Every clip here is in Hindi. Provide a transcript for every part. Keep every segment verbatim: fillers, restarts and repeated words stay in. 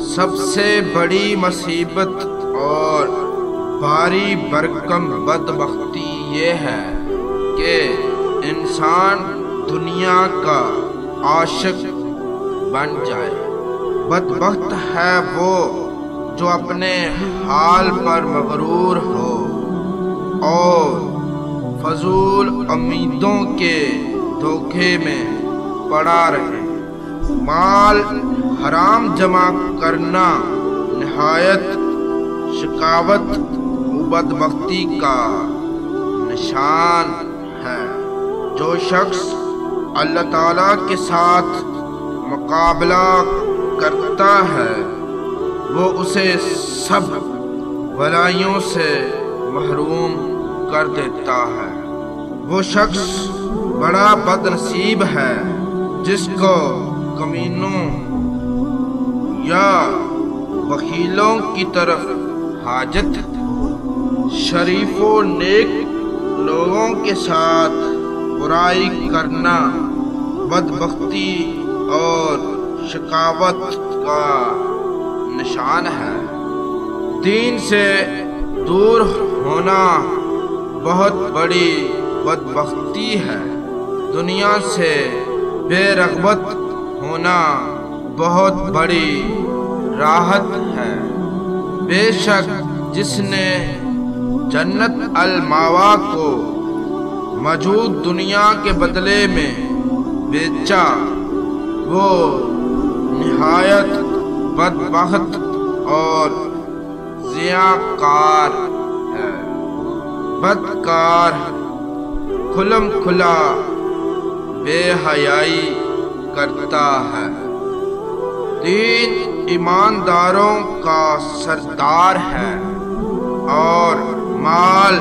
सबसे बड़ी मुसीबत और भारी भरकम बदबख्ती ये है कि इंसान दुनिया का आशिक बन जाए। बदबख्त है वो जो अपने हाल पर मगरूर हो और फजूल उम्मीदों के धोखे में पड़ा रहे। माल हराम जमा करना निहायत शिकावत व बदबख्ती का निशान है। जो शख्स अल्लाह ताला के साथ मुकाबला करता है वो उसे सब भलाइयों से महरूम कर देता है। वो शख्स बड़ा बदनसीब है जिसको कमीनों या वकीलों की तरफ हाजत शरीफों नेक लोगों के साथ बुराई करना बदबख्ती और शिकावत का निशान है। दीन से दूर होना बहुत बड़ी बदबख्ती है। दुनिया से बेरग़बत होना बहुत बड़ी राहत है। बेशक जिसने जन्नत अल मावा को मौजूद दुनिया के बदले में बेचा वो निहायत बदबख्त और ज़ियाकार है। बदकार खुलम खुला बेहयाई करता है। दीन ईमानदारों का सरदार है और माल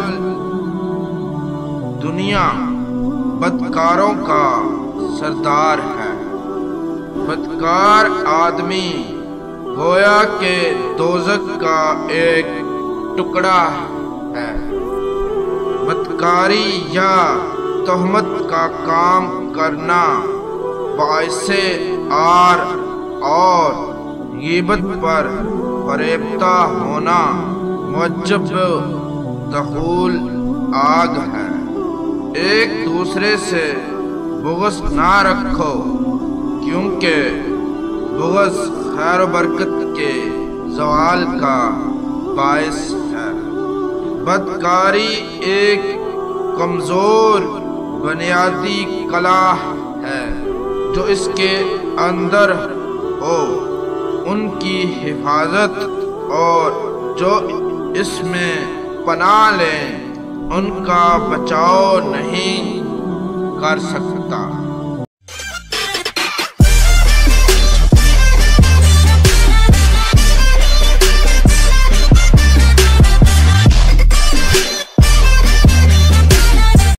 दुनिया बदकारों का सरदार है। बदकार आदमी गोया के दोज़ख का एक टुकड़ा है। बदकारी या तोहमत का काम करना बाइसे आर और ग़ीबत पर फरेबता होना मुअज्जब दखूल आग है। एक दूसरे से बुग़्ज़ ना रखो क्योंकि बुग़्ज़ खैर बरकत के ज़वाल का बाइस है। बदकारी एक कमज़ोर बुनियादी कला है। जो इसके अंदर हो उनकी हिफाजत और जो इसमें पनाह लें उनका बचाव नहीं कर सकता।